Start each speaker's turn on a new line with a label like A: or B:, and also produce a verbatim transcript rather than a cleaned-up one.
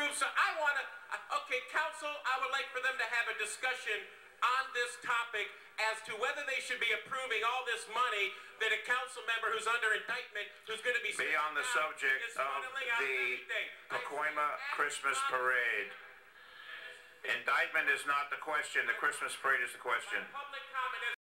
A: approve. So I want to, okay, council, I would like for them to have a discussion on this topic as to whether they should be approving all this money that a council member who's under indictment, who's going to be
B: Be on the subject of the Pacoima Christmas Parade. Indictment is not the question. The Christmas parade is the question.
A: Public comment.